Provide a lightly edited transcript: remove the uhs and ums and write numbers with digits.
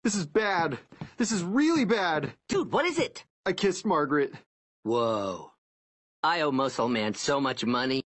This is bad. This is really bad. Dude, what is it? I kissed Margaret. Whoa. I owe Muscle Man so much money.